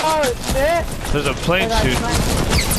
Oh shit! There's a plane shooting.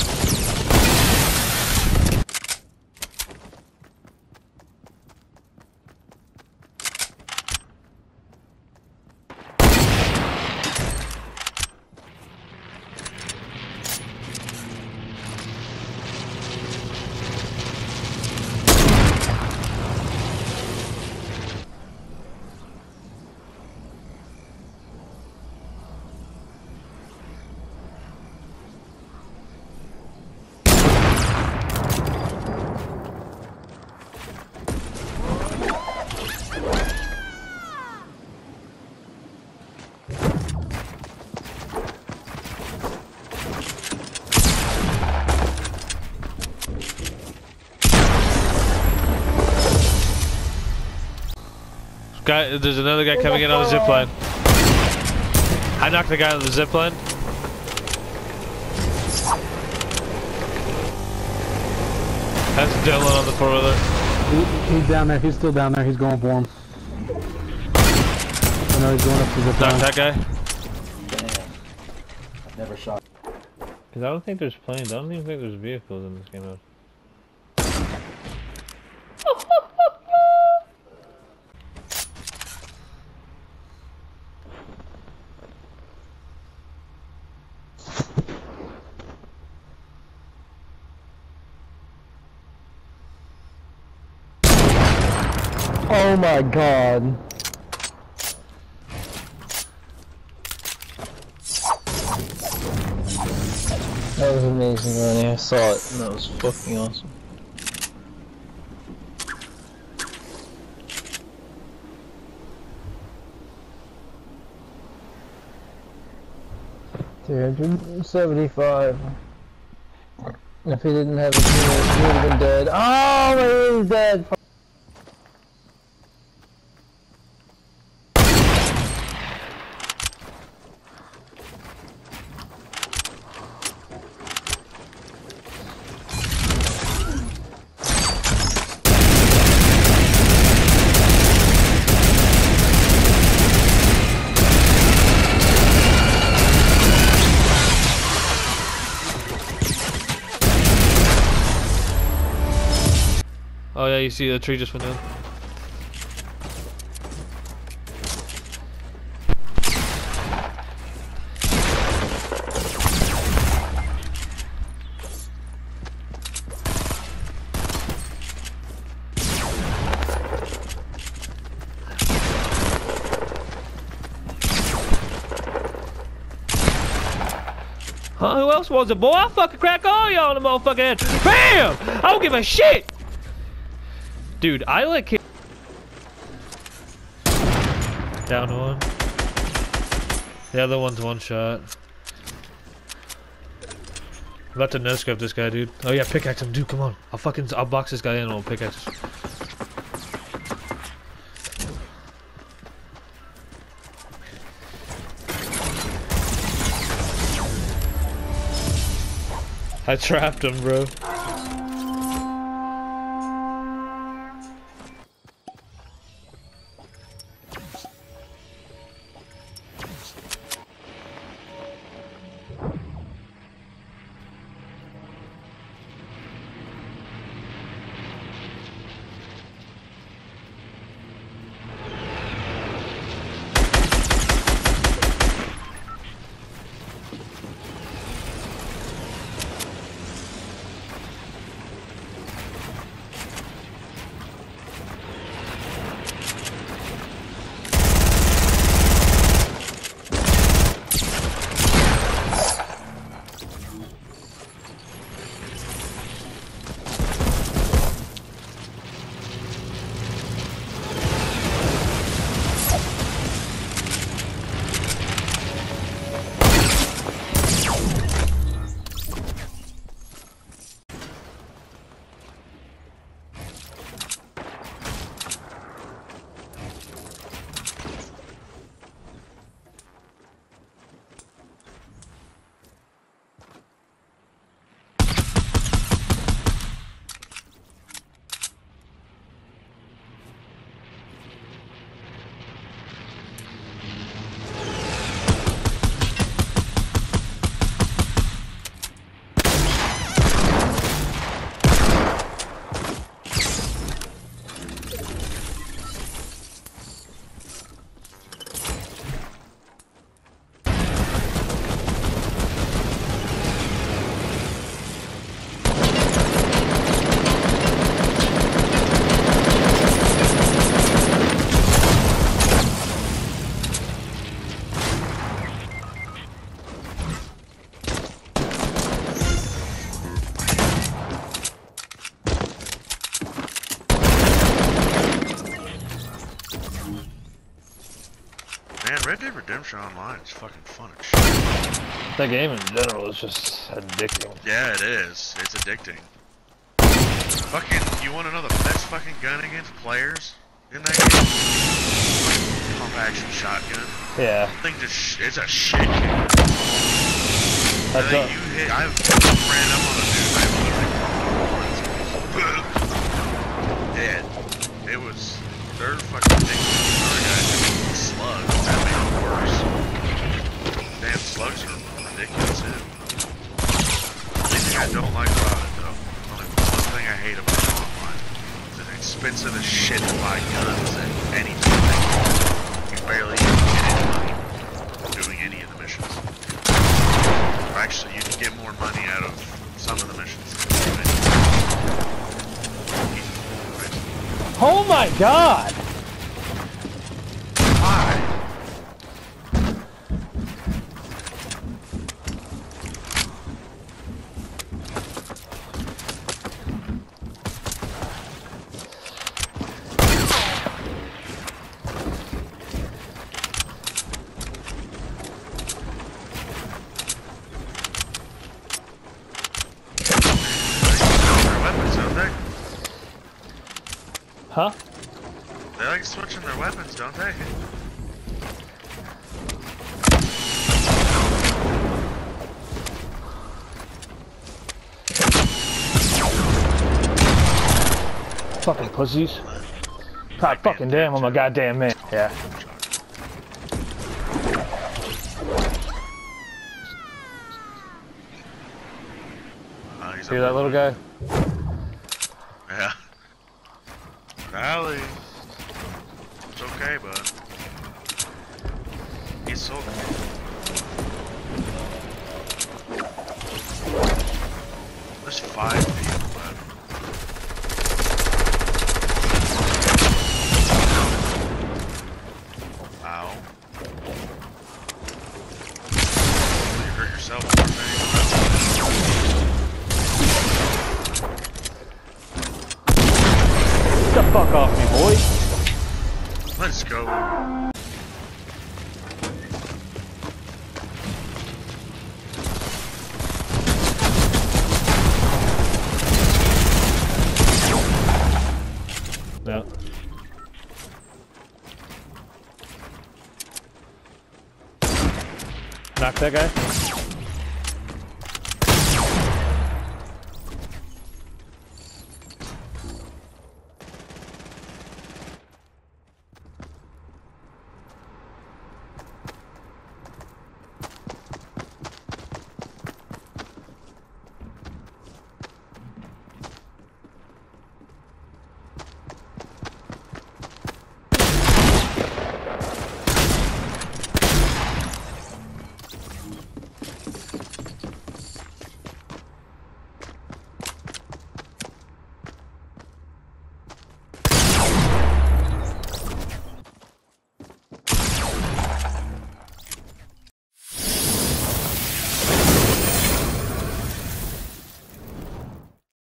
Guy, there's another guy coming in on the zip line. I knocked the guy on the zip line. That's Dylan on the 4-wheeler. He's down there. He's still down there. He's going for him. I know he's going up to the zip line. Knocked that guy. Damn. I've never shot. Cause I don't think there's planes. I don't even think there's vehicles in this game mode. Oh my god. That was amazing, Ronnie. I saw it and that was fucking awesome. $375. If he didn't have a teammate, he would have been dead. Oh, he's dead. Oh yeah, you see the tree just went down. Huh? Who else was it, boy? I'll fucking crack all y'all in the motherfucking head. BAM! I don't give a shit! Dude, I like it. Down one. The other one's one shot. I'm about to no-scope this guy, dude. Oh yeah, pickaxe him, dude, come on. I'll box this guy in and I'll pickaxe. I trapped him, bro. Red Dead Redemption Online is fucking fun as shit. That game in general is just addicting. Yeah, it is. It's addicting. Fucking, you wanna know the best fucking gun against players in that game? Pump action shotgun. Yeah. That thing just, it's a shit kicker. That's I ran up on a dude, I literally dead. It was, they're fucking ridiculous. Another guy had slugs, that made it worse. Damn, slugs are ridiculous too. The thing I don't like about it though, only one thing I hate about it online, is it's expensive as shit to buy guns and anything. You barely even get any money doing any of the missions. Or actually, you can get more money out of some of the missions. Oh my god! Why? Huh? They like switching their weapons, don't they? Fucking pussies. God fucking damn, I'm a goddamn man. Yeah. He's See that little guy? Yeah. Valley. It's okay, bud. He's so cool. There's 5 people left. Ow. You hurt yourself more than Get the fuck off me, boy. Let's go. Yeah. Knock that guy.